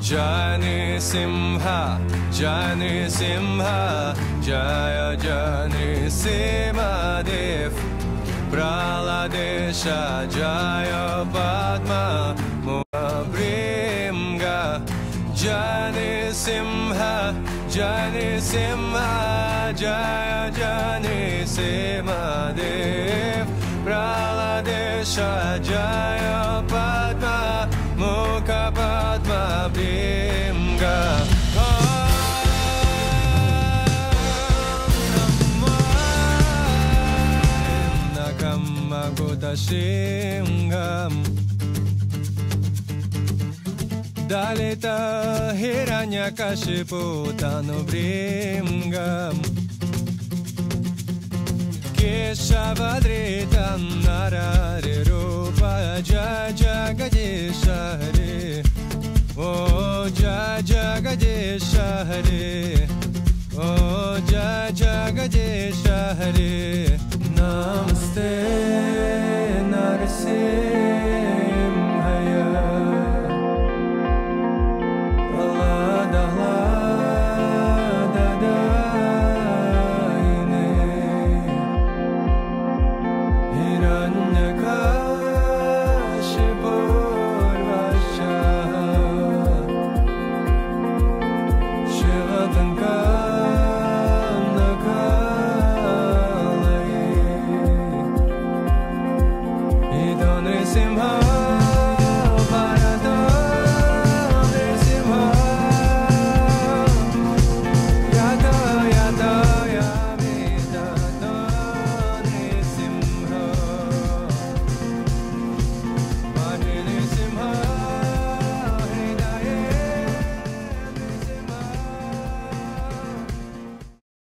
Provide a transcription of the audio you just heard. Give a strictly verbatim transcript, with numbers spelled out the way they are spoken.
Jai Simha, Jai Simha, Jaya Jai Simhadev, Praladesha, Jaya Padma, Mubrimga, Jai Simha, Jai Simha, Jaya Jai Simhadev, Praladesha, Jaya Padma, Mukha Padma Bhimga. Nakamagodashingam Dalita Hiranyakashipu Tanubrimgam Keshavadrita Narari Rupa Jajagadesha Hare. Oh Jajagadesha Hare, oh Jajagadesha Hare.